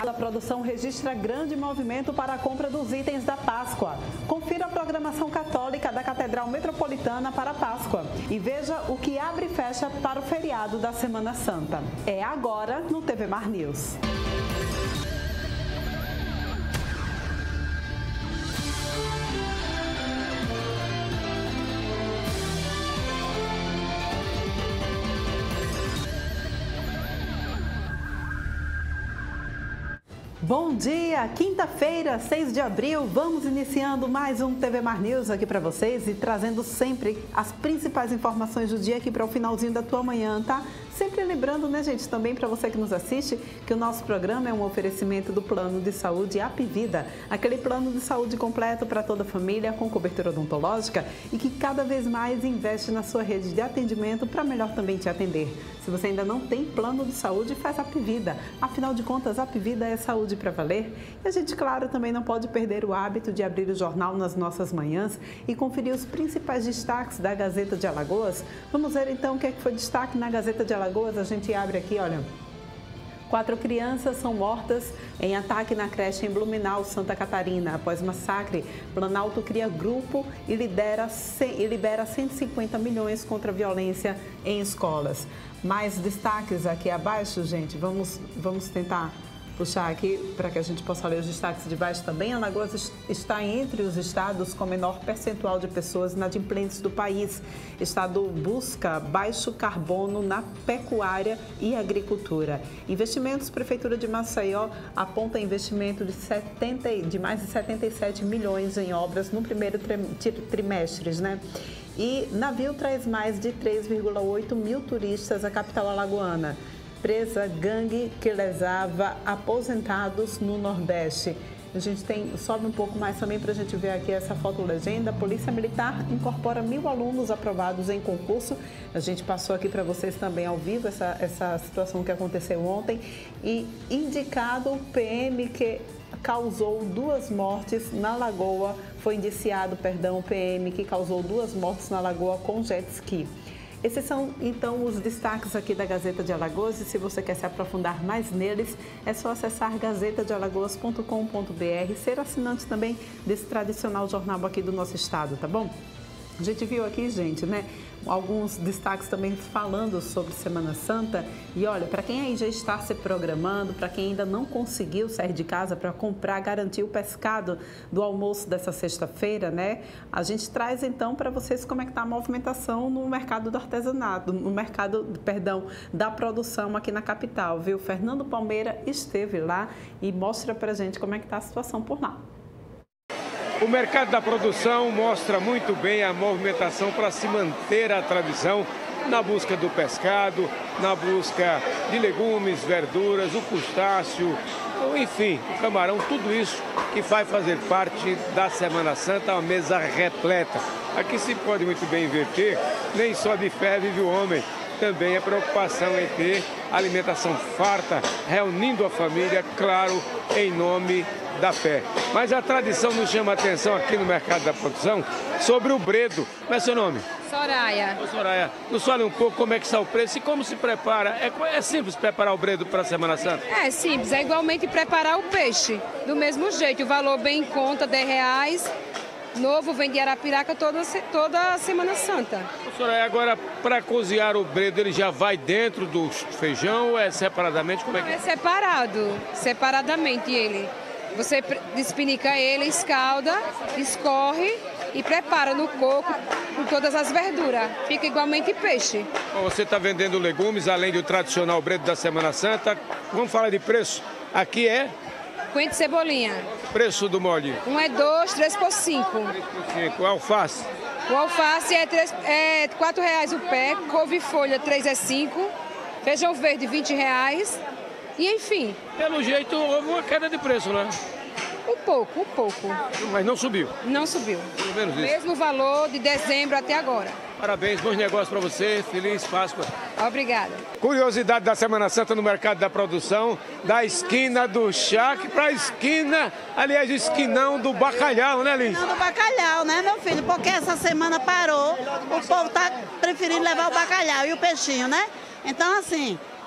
A produção registra grande movimento para a compra dos itens da Páscoa. Confira a programação católica da Catedral Metropolitana para a Páscoa e veja o que abre e fecha para o feriado da Semana Santa. É agora no TV Mar News. Bom dia, quinta-feira, 6 de abril, vamos iniciando mais um TV Mar News aqui para vocês e trazendo sempre as principais informações do dia aqui para o finalzinho da tua manhã, tá? Sempre lembrando, né, gente, também para você que nos assiste, que o nosso programa é um oferecimento do Plano de Saúde Apvida, aquele plano de saúde completo para toda a família, com cobertura odontológica e que cada vez mais investe na sua rede de atendimento para melhor também te atender. Se você ainda não tem plano de saúde, faz Apvida. Afinal de contas, Apvida é saúde para valer. E a gente, claro, também não pode perder o hábito de abrir o jornal nas nossas manhãs e conferir os principais destaques da Gazeta de Alagoas. Vamos ver então o que foi destaque na Gazeta de Alagoas. A gente abre aqui, olha. 4 crianças são mortas em ataque na creche em Blumenau, Santa Catarina. Após massacre, Planalto cria grupo e libera 150 milhões contra a violência em escolas. Mais destaques aqui abaixo, gente. Vamos tentar puxar aqui para que a gente possa ler os destaques de baixo também. Alagoas está entre os estados com menor percentual de pessoas inadimplentes do país. Estado busca baixo carbono na pecuária e agricultura. Investimentos, Prefeitura de Maceió aponta investimento de mais de 77 milhões em obras no primeiro trimestre, né? E navio traz mais de 3,8 mil turistas à capital alagoana. Presa gangue que lesava aposentados no Nordeste. A gente sobe um pouco mais também para a gente ver aqui essa foto-legenda. Polícia Militar incorpora 1.000 alunos aprovados em concurso. A gente passou aqui para vocês também ao vivo essa situação que aconteceu ontem. E indicado o PM que causou 2 mortes na Lagoa. Foi indiciado, o PM que causou 2 mortes na Lagoa com jet ski. Esses são, então, os destaques aqui da Gazeta de Alagoas e se você quer se aprofundar mais neles, é só acessar gazetadealagoas.com.br e ser assinante também desse tradicional jornal aqui do nosso estado, tá bom? A gente viu aqui, gente, né, alguns destaques também falando sobre Semana Santa. E olha, para quem aí já está se programando, para quem ainda não conseguiu sair de casa para comprar, garantir o pescado do almoço dessa sexta-feira, né? A gente traz então para vocês como é que está a movimentação no mercado do artesanato, no mercado, da produção aqui na capital, viu? Fernando Palmeira esteve lá e mostra para a gente como é que está a situação por lá. O mercado da produção mostra muito bem a movimentação para se manter a tradição na busca do pescado, na busca de legumes, verduras, o crustáceo, enfim, o camarão, tudo isso que vai fazer parte da Semana Santa, uma mesa repleta. Aqui se pode muito bem inverter, nem só de fé vive o homem, também a preocupação em ter alimentação farta, reunindo a família, claro, em nome da fé. Mas a tradição nos chama a atenção aqui no mercado da produção sobre o bredo. Como é seu nome? Soraya. Ô, Soraya, nos fale um pouco como é que está o preço e como se prepara. É simples preparar o bredo para a Semana Santa? É simples, é igualmente preparar o peixe. Do mesmo jeito, o valor bem em conta, R$10. Novo vem de Arapiraca toda a Semana Santa. Ô, Soraya, agora para cozinhar o bredo, ele já vai dentro do feijão ou é separadamente? Como é que é? É separadamente ele. Você despinica ele, escalda, escorre e prepara no coco com todas as verduras. Fica igualmente peixe. Bom, você está vendendo legumes, além do tradicional bredo da Semana Santa. Vamos falar de preço. Aqui é? Coentro e cebolinha. Preço do molho? Um é 2, 3 por 5. 3 por 5. Alface? O alface é R$4 o pé, couve-folha 3 é 5, feijão verde R$20. E enfim. Pelo jeito houve uma queda de preço, né? Um pouco. Mas não subiu? Não subiu. Pelo menos isso. Mesmo valor de dezembro até agora. Parabéns, bons negócios para você. Feliz Páscoa. Obrigada. Curiosidade da Semana Santa no mercado da produção, da esquina do Charque para a esquina, aliás, o esquinão do bacalhau, né, Liz? Do bacalhau, né, meu filho? Porque essa semana parou, o povo tá preferindo levar o bacalhau e o peixinho, né? Então, assim,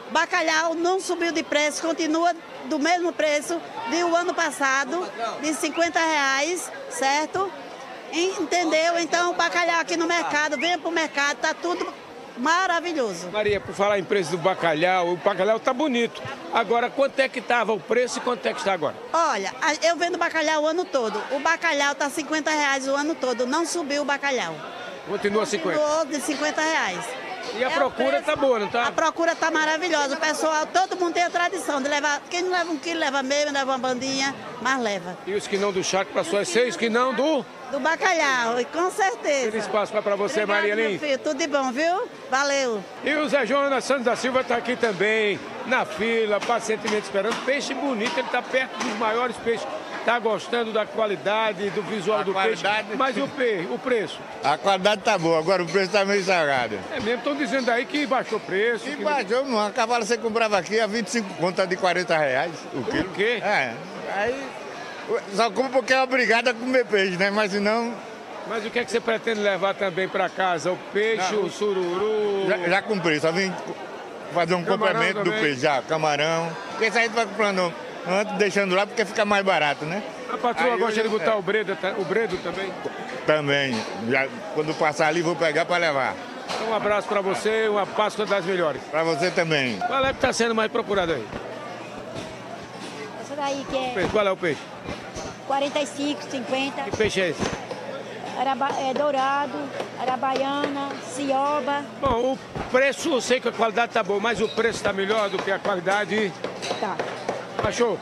Bacalhau não subiu de preço, continua do mesmo preço do ano passado, de R$50, certo? Entendeu? Então o bacalhau aqui no mercado, venha para o mercado, tá tudo maravilhoso. Maria, por falar em preço do bacalhau, o bacalhau tá bonito. Agora, quanto é que estava o preço e quanto é que está agora? Olha, eu vendo bacalhau o ano todo. O bacalhau tá R$50 o ano todo, não subiu o bacalhau. Continua 50. Continuou de R$50. E a procura tá boa, não tá? A procura tá maravilhosa. O pessoal, todo mundo tem a tradição de levar. Quem não leva 1 quilo, leva meio, leva uma bandinha, mas leva. E os quinão do charque para só 6 quinão do bacalhau, e com certeza. Feliz Páscoa para você, Obrigado, Maria Lins. meu filho, tudo de bom, viu? Valeu. E o Zé Jonas Santos da Silva está aqui também, na fila, pacientemente esperando. Peixe bonito, ele está perto dos maiores peixes. Está gostando da qualidade, do visual do peixe. Mas o preço? A qualidade tá boa, agora o preço tá meio salgado. É mesmo, estão dizendo aí que baixou o preço. E baixou, não. A cavala você comprava aqui a 25 conto, tá de R$40 o quilo. O quê? É. Aí só como porque é obrigado a comer peixe, né? Mas senão. Mas o que é que você pretende levar também para casa? O peixe, o sururu? Já comprei, só vim fazer um complemento do peixe, já, camarão. Porque isso aí tu vai comprando antes, deixando lá, porque fica mais barato, né? A patroa aí gosta de botar o bredo também? Também. Já, quando passar ali, vou pegar para levar. Então, um abraço para você, uma Páscoa das melhores. Para você também. Qual é que está sendo mais procurado aí? Essa daí que é Qual é o peixe? 45, 50, Que peixe é esse? dourado, arabaiana, cioba. Bom, o preço, eu sei que a qualidade tá boa, mas o preço está melhor do que a qualidade. Tá. Baixou?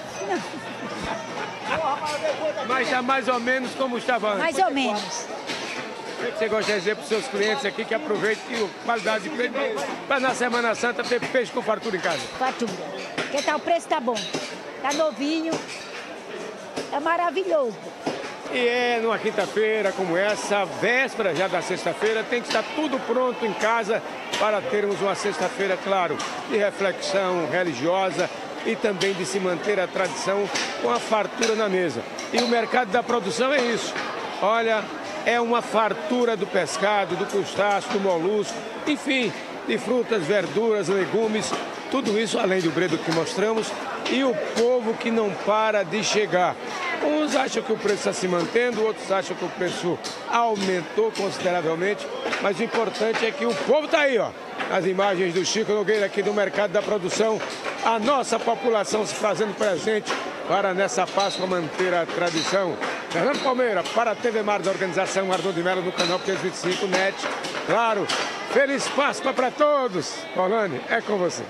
Mas está mais ou menos como estava antes. Mais ou menos. O que você gosta de dizer para os seus clientes aqui que aproveitem que a qualidade de peixe para na Semana Santa ter peixe com fartura em casa? Fatura. Porque tá, o preço tá bom. Tá novinho. É maravilhoso. E é numa quinta-feira como essa, véspera já da sexta-feira, tem que estar tudo pronto em casa para termos uma sexta-feira, claro, de reflexão religiosa e também de se manter a tradição com a fartura na mesa. E o mercado da produção é isso. Olha, é uma fartura do pescado, do crustáceo, do molusco, enfim, de frutas, verduras, legumes, tudo isso além do bredo que mostramos e o povo que não para de chegar. Uns acham que o preço está se mantendo, outros acham que o preço aumentou consideravelmente, mas o importante é que o povo está aí, ó. As imagens do Chico Nogueira aqui do Mercado da Produção, a nossa população se fazendo presente para nessa Páscoa manter a tradição. Fernando Palmeira, para a TV Mar da Organização Ardor de Melo no canal 525 NET. Claro, feliz Páscoa para todos. Paulane, é com você.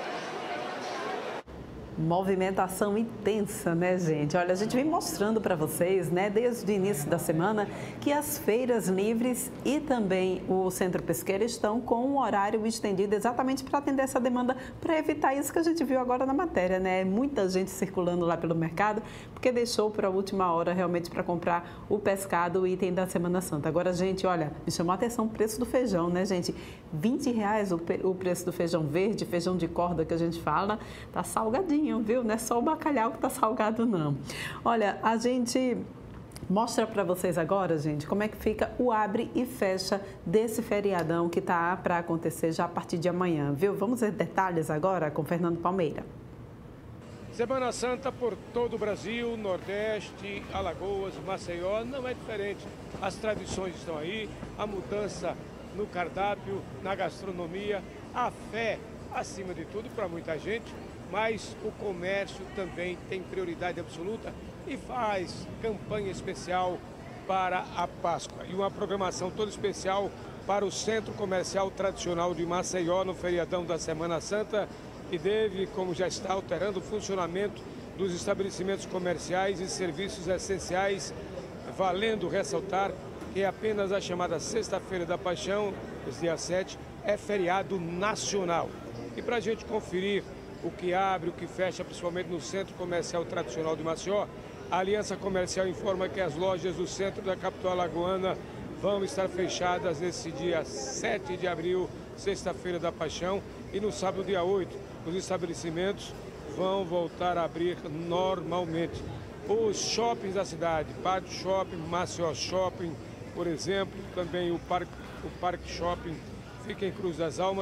Movimentação intensa, né, gente? Olha, a gente vem mostrando para vocês, né, desde o início da semana, que as feiras livres e também o Centro Pesqueiro estão com um horário estendido exatamente para atender essa demanda, para evitar isso que a gente viu agora na matéria, né? Muita gente circulando lá pelo mercado, porque deixou para a última hora realmente para comprar o pescado, o item da Semana Santa. Agora, gente, olha, me chamou a atenção o preço do feijão, né, gente? R$20 o preço do feijão verde, feijão de corda que a gente fala, tá salgadinho. Viu? Não é só o bacalhau que está salgado, não. Olha, a gente mostra para vocês agora, gente, como é que fica o abre e fecha desse feriadão que está para acontecer já a partir de amanhã, viu? Vamos ver detalhes agora com Fernando Palmeira. Semana Santa por todo o Brasil, Nordeste, Alagoas, Maceió, não é diferente. As tradições estão aí, a mudança no cardápio, na gastronomia, a fé acima de tudo para muita gente. Mas o comércio também tem prioridade absoluta e faz campanha especial para a Páscoa. E uma programação toda especial para o Centro Comercial Tradicional de Maceió no feriadão da Semana Santa, que deve, como já está, alterando o funcionamento dos estabelecimentos comerciais e serviços essenciais, valendo ressaltar que apenas a chamada Sexta-feira da Paixão, esse dia 7, é feriado nacional. E para a gente conferir o que abre, o que fecha, principalmente no Centro Comercial Tradicional de Maceió, a Aliança Comercial informa que as lojas do centro da capital alagoana vão estar fechadas nesse dia 7 de abril, Sexta-feira da Paixão, e no sábado, dia 8, os estabelecimentos vão voltar a abrir normalmente. Os shoppings da cidade, Parque Shopping, Maceió Shopping, por exemplo, também o Parque Shopping fica em Cruz das Almas,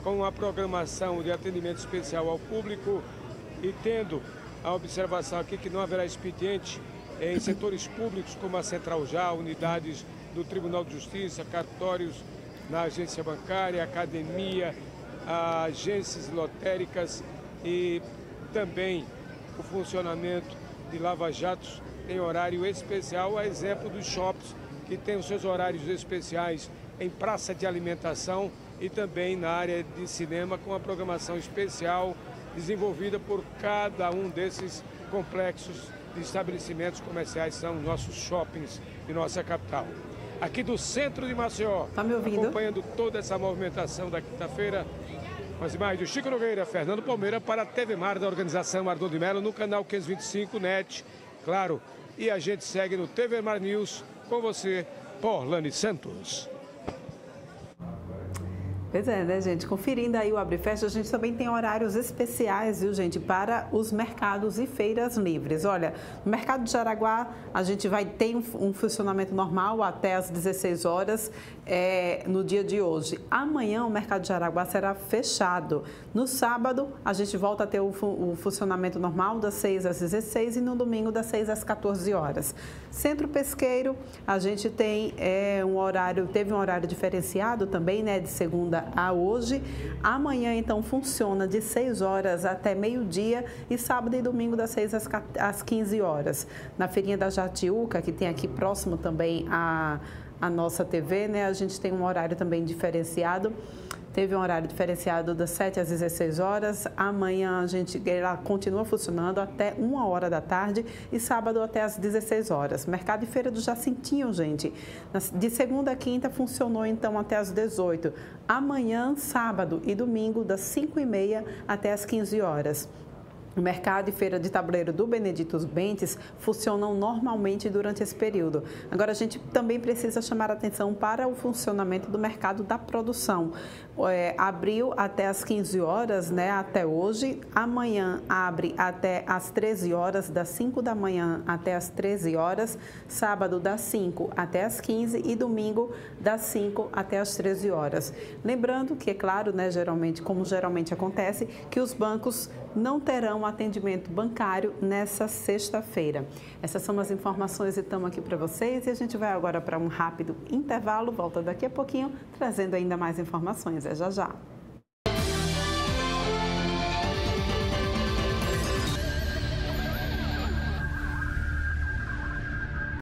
com a programação de atendimento especial ao público e tendo a observação aqui que não haverá expediente em setores públicos como a Central Já, unidades do Tribunal de Justiça, cartórios na agência bancária, academia, agências lotéricas e também o funcionamento de lava-jatos em horário especial, a exemplo dos shoppings, que tem os seus horários especiais em praça de alimentação e também na área de cinema, com a programação especial desenvolvida por cada um desses complexos de estabelecimentos comerciais, são nossos shoppings de nossa capital. Aqui do centro de Maceió, tá me ouvindo? Acompanhando toda essa movimentação da quinta-feira. As imagens do Chico Nogueira, Fernando Palmeira para a TV Mar da organização Ardon de Mello no canal 525 NET, claro. E a gente segue no TV Mar News com você, Porlane Santos. Pois é, né, gente? Conferindo aí o Abre e Fecha, a gente também tem horários especiais, viu, gente, para os mercados e feiras livres. Olha, no Mercado de Jaraguá, a gente vai ter um funcionamento normal até às 16 horas no dia de hoje. Amanhã, o Mercado de Jaraguá será fechado. No sábado, a gente volta a ter o funcionamento normal das 6 às 16 e no domingo das 6 às 14 horas. Centro Pesqueiro, a gente tem teve um horário diferenciado também, né, de segunda a hoje. Amanhã, então, funciona de 6 horas até meio-dia e sábado e domingo das 6 às 15 horas. Na Feirinha da Jatiuca, que tem aqui próximo também a nossa TV, né, a gente tem um horário também diferenciado. Teve um horário diferenciado das 7 às 16 horas. Amanhã ela continua funcionando até 1 hora da tarde e sábado até às 16 horas. Mercado e Feira do Jacintinho, gente. De segunda a quinta funcionou então até às 18. Amanhã, sábado e domingo, das 5h30 até às 15 horas. O Mercado e Feira de Tabuleiro do Benedito Bentes funcionam normalmente durante esse período. Agora, a gente também precisa chamar a atenção para o funcionamento do mercado da produção. Abriu até às 15 horas, né, até hoje. Amanhã abre até às 13 horas, das 5 da manhã até às 13 horas. Sábado, das 5 até às 15 e domingo, das 5 até às 13 horas. Lembrando que, é claro, né, como geralmente acontece, que os bancos não terão atendimento bancário nessa sexta-feira. Essas são as informações e estamos aqui para vocês e a gente vai agora para um rápido intervalo, volta daqui a pouquinho, trazendo ainda mais informações. É já já.